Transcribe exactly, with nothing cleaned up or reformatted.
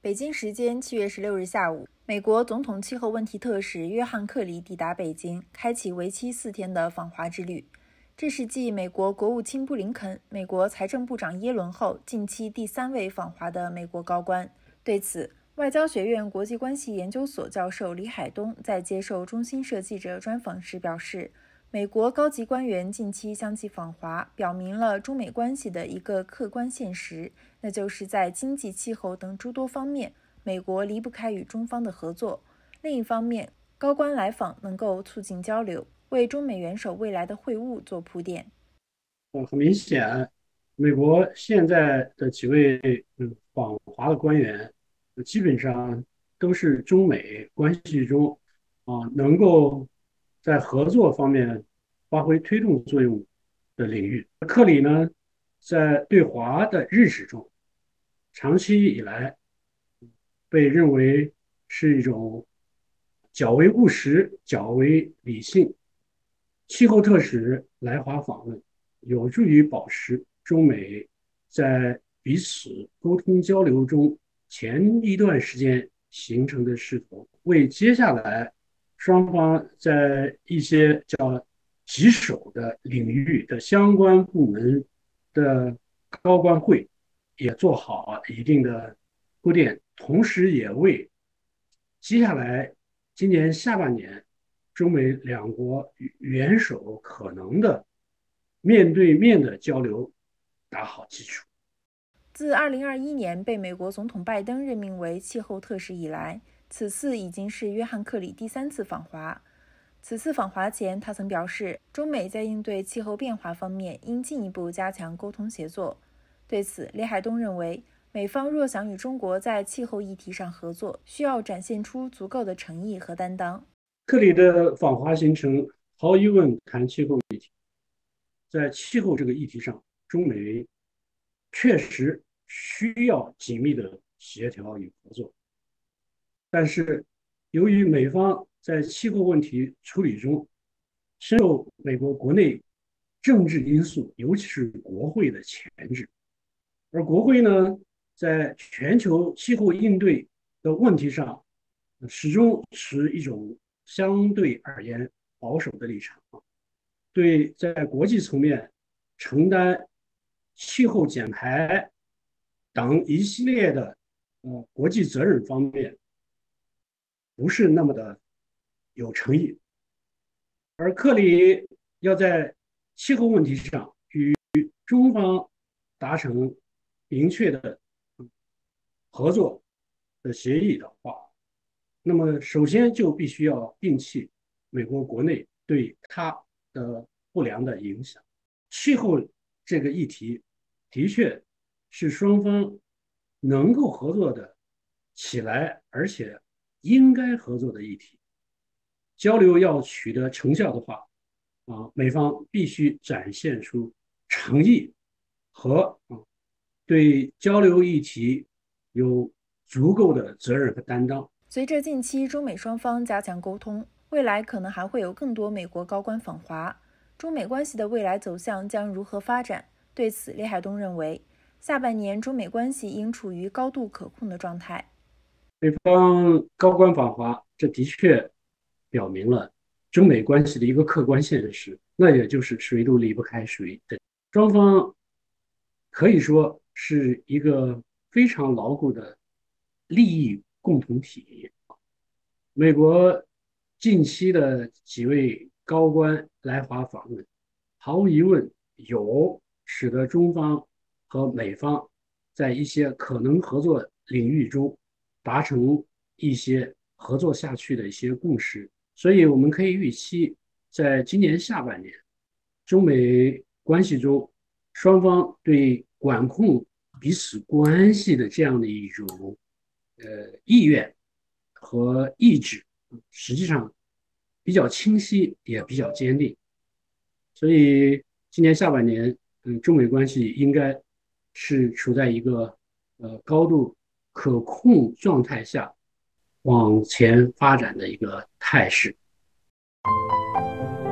北京时间七月十六日下午，美国总统气候问题特使约翰·克里抵达北京，开启为期四天的访华之旅。这是继美国国务卿布林肯、美国财政部长耶伦后，近期第三位访华的美国高官。对此，外交学院国际关系研究所教授李海东在接受中新社记者专访时表示，美国高级官员近期相继访华，表明了中美关系的一个客观现实，那就是在经济、气候等诸多方面，美国离不开与中方的合作。另一方面，高官来访能够促进交流，为中美元首未来的会晤做铺垫。 呃，很明显，美国现在的几位嗯访华的官员，呃基本上都是中美关系中啊能够在合作方面发挥推动作用的领域。克里呢，在对华的认识中，长期以来被认为是一种较为务实、较为理性。气候特使来华访问，有助于保持中美在彼此沟通交流中前一段时间形成的势头，为接下来双方在一些叫棘手的领域的相关部门的高官会也做好一定的铺垫，同时也为接下来今年下半年中美两国元首可能的面对面的交流打好基础。 自二零二一年被美国总统拜登任命为气候特使以来，此次已经是约翰·克里第三次访华。此次访华前，他曾表示，中美在应对气候变化方面应进一步加强沟通协作。对此，李海东认为，美方若想与中国在气候议题上合作，需要展现出足够的诚意和担当。 克里的访华行程毫无疑问谈气候议题，在气候这个议题上，中美确实需要紧密的协调与合作。但是，由于美方在气候问题处理中深受美国国内政治因素，尤其是国会的钳制，而国会呢，在全球气候应对的问题上，始终持一种相对而言保守的立场，对在国际层面承担气候减排等一系列的呃国际责任方面，不是那么的有诚意。而克里要在气候问题上与中方达成明确的合作的协议的话，那么首先就必须要摒弃美国国内对它的不良的影响。气候这个议题的确是双方能够合作的起来，而且应该合作的议题。交流要取得成效的话，啊，美方必须展现出诚意和啊对交流议题有足够的责任和担当。 随着近期中美双方加强沟通，未来可能还会有更多美国高官访华。中美关系的未来走向将如何发展？对此，李海东认为，下半年中美关系应处于高度可控的状态。 美方高官访华，这的确表明了中美关系的一个客观现实，那也就是谁都离不开谁的。双方可以说是一个非常牢固的利益共同体。美国近期的几位高官来华访问，毫无疑问有使得中方和美方在一些可能合作领域中达成一些合作下去的一些共识。所以我们可以预期，在今年下半年，中美关系中，双方对管控彼此关系的这样的一种呃意愿和意志，实际上比较清晰，也比较坚定。所以今年下半年，嗯，中美关系应该是处在一个呃高度可控状态下往前发展的一个态势。